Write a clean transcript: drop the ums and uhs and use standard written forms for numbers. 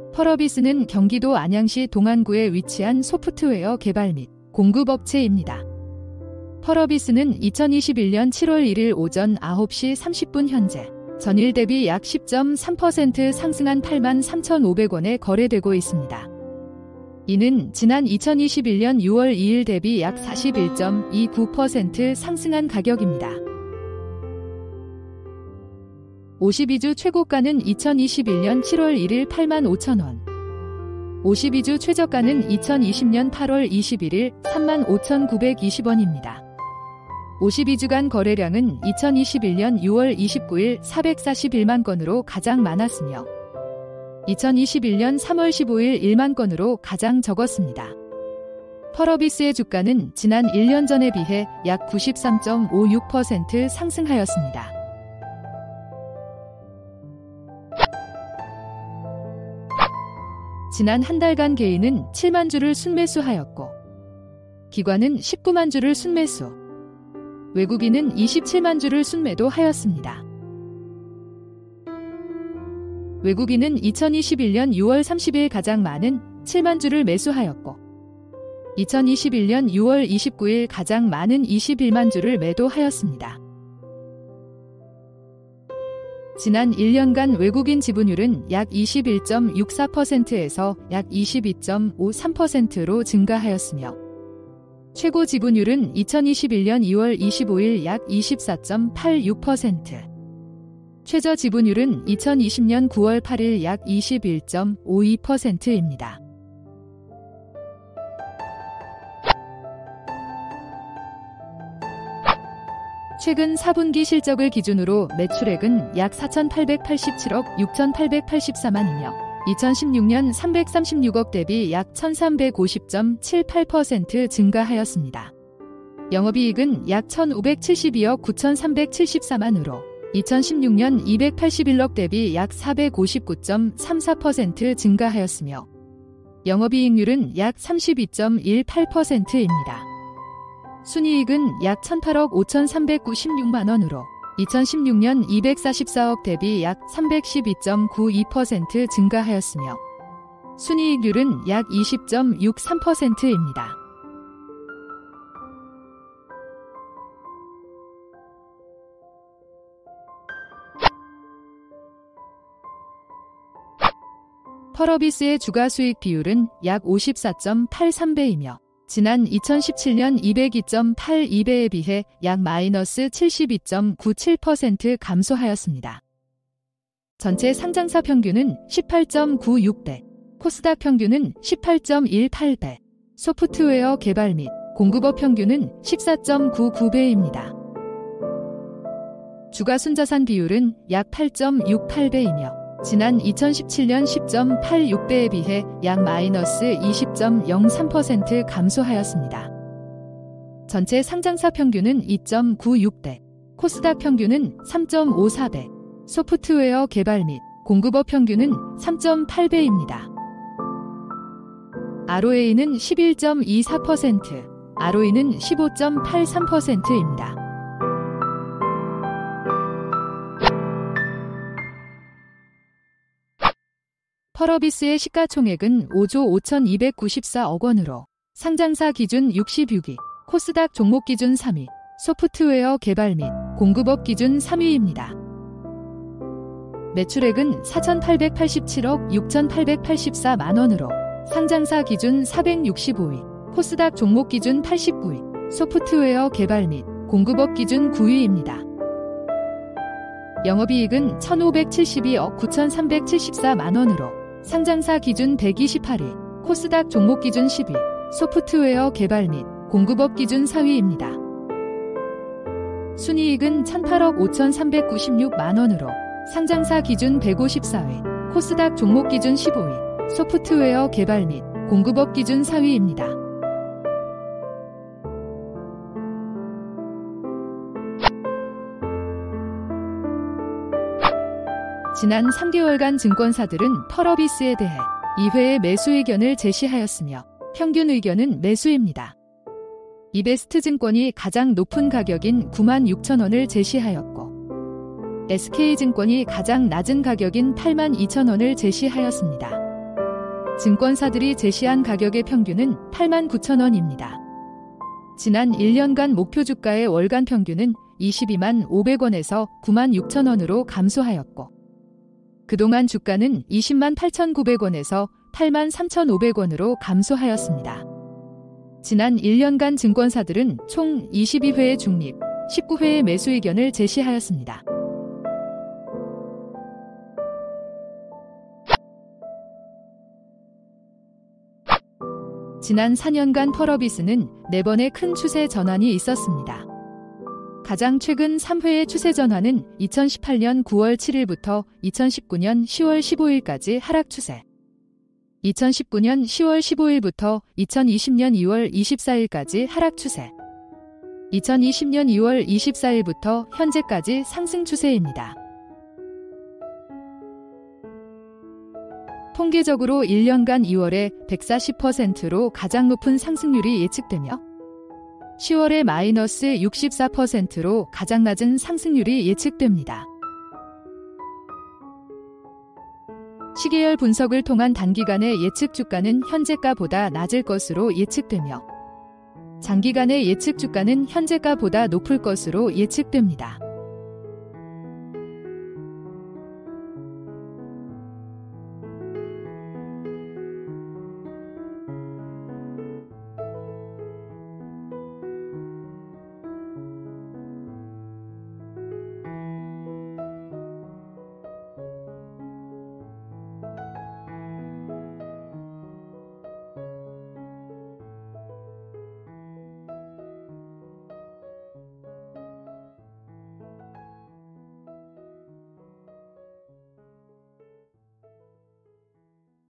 펄어비스는 경기도 안양시 동안구에 위치한 소프트웨어 개발 및 공급업체입니다. 펄어비스는 2021년 7월 1일 오전 9시 30분 현재 전일 대비 약 10.3% 상승한 83,500원에 거래되고 있습니다. 이는 지난 2021년 6월 2일 대비 약 41.29% 상승한 가격입니다. 52주 최고가는 2021년 7월 1일 85,000원, 52주 최저가는 2020년 8월 21일 35,920원입니다. 52주간 거래량은 2021년 6월 29일 441만 건으로 가장 많았으며 2021년 3월 15일 1만 건으로 가장 적었습니다. 펄어비스의 주가는 지난 1년 전에 비해 약 93.56% 상승하였습니다. 지난 한 달간 개인은 7만 주를 순매수하였고 기관은 19만 주를 순매수, 외국인은 27만 주를 순매도하였습니다. 외국인은 2021년 6월 30일 가장 많은 7만 주를 매수하였고 2021년 6월 29일 가장 많은 21만 주를 매도하였습니다. 지난 1년간 외국인 지분율은 약 21.64%에서 약 22.53%로 증가하였으며 최고 지분율은 2021년 2월 25일 약 24.86%, 최저 지분율은 2020년 9월 8일 약 21.52%입니다. 최근 4분기 실적을 기준으로 매출액은 약 4,887억 6,884만이며 2016년 336억 대비 약 1,350.78% 증가하였습니다. 영업이익은 약 1,572억 9,374만으로 2016년 281억 대비 약 459.34% 증가하였으며 영업이익률은 약 32.18%입니다. 순이익은 약 1,008억 5,396만원으로 2016년 244억 대비 약 312.92% 증가하였으며 순이익률은 약 20.63%입니다. 펄어비스의 주가수익 비율은 약 54.83배이며 지난 2017년 202.82배에 비해 약 마이너스 72.97% 감소하였습니다. 전체 상장사 평균은 18.96배, 코스닥 평균은 18.18배, 소프트웨어 개발 및 공급업 평균은 14.99배입니다. 주가순자산 비율은 약 8.68배이며 지난 2017년 10.86배에 비해 약 마이너스 20.03% 감소하였습니다. 전체 상장사 평균은 2.96배, 코스닥 평균은 3.54배, 소프트웨어 개발 및 공급업 평균은 3.8배입니다. ROA는 11.24%, ROE는 15.83%입니다. 펄어비스의 시가총액은 5조 5,294억 원으로 상장사 기준 66위, 코스닥 종목 기준 3위, 소프트웨어 개발 및 공급업 기준 3위입니다. 매출액은 4,887억 6,884만 원으로 상장사 기준 465위, 코스닥 종목 기준 89위, 소프트웨어 개발 및 공급업 기준 9위입니다. 영업이익은 1,572억 9,374만 원으로 상장사 기준 128위, 코스닥 종목 기준 10위, 소프트웨어 개발 및 공급업 기준 4위입니다. 순이익은 1,008억 5,396만 원으로 상장사 기준 154위, 코스닥 종목 기준 15위, 소프트웨어 개발 및 공급업 기준 4위입니다. 지난 3개월간 증권사들은 펄어비스에 대해 2회의 매수 의견을 제시하였으며 평균 의견은 매수입니다. 이베스트증권이 가장 높은 가격인 96,000원을 제시하였고 SK증권이 가장 낮은 가격인 82,000원을 제시하였습니다. 증권사들이 제시한 가격의 평균은 89,000원입니다. 지난 1년간 목표 주가의 월간 평균은 22만 500원에서 9만 6천원으로 감소하였고, 그동안 주가는 20만 8,900원에서 8만 3,500원으로 감소하였습니다. 지난 1년간 증권사들은 총 22회의 중립, 19회의 매수 의견을 제시하였습니다. 지난 4년간 펄어비스는 4번의 큰 추세 전환이 있었습니다. 가장 최근 3회의 추세 전환은 2018년 9월 7일부터 2019년 10월 15일까지 하락 추세, 2019년 10월 15일부터 2020년 2월 24일까지 하락 추세, 2020년 2월 24일부터 현재까지 상승 추세입니다. 통계적으로 1년간 2월에 140%로 가장 높은 상승률이 예측되며 10월에 마이너스 64%로 가장 낮은 상승률이 예측됩니다. 시계열 분석을 통한 단기간의 예측 주가는 현재가보다 낮을 것으로 예측되며 장기간의 예측 주가는 현재가보다 높을 것으로 예측됩니다.